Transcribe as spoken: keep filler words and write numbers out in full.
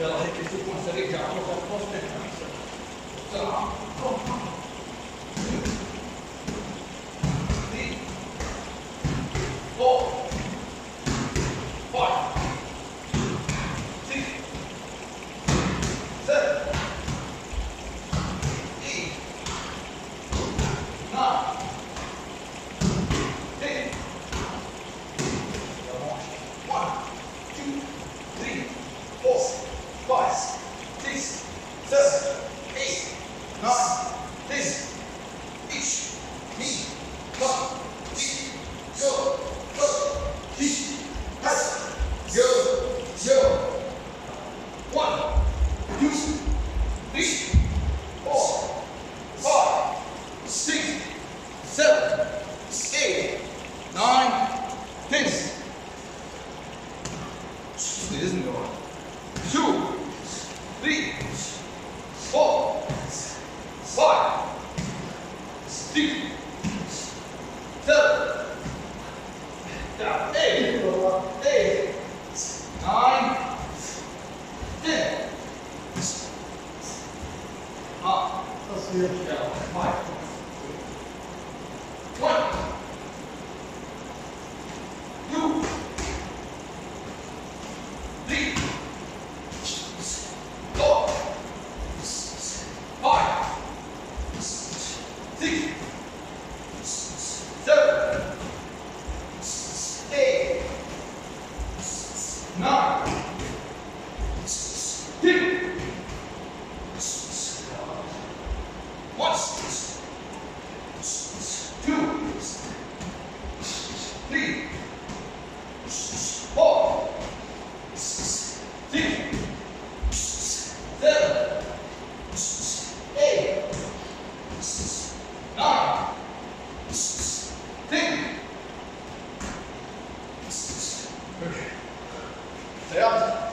يلا هيك تكون سريع على الخط بسرعه. It isn't going. Two, three, four, five, six, seven, eight, eight, nine, ten. Up. Five. One. Two. Three. Four. Five. Six. Seven. Eight. Nine. Ten. One, two, three, four, six, seven, eight, nine, ten. Okay. Stay up.